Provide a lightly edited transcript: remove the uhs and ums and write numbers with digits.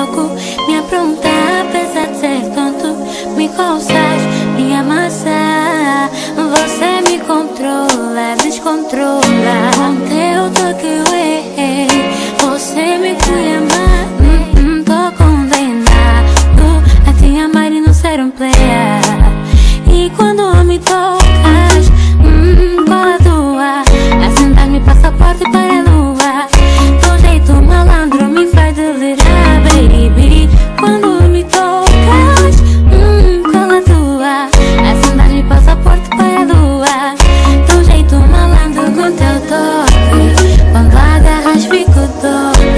louco, me aprontar, apesar de ser tonto. Me coçar, me amassar. Você me controla, descontrola. Com teu toque eu errei, você me culhama. Tô condenado a te amar e não ser um player. E quando me tocas, cola tua, acender-me passaporte para a lua. Teu jeito malandro me faz delirar, baby. Quando me tocas, cola tua, acender-me passaporte para a lua. Teu jeito malandro com teu toque, quando agarras fico doido.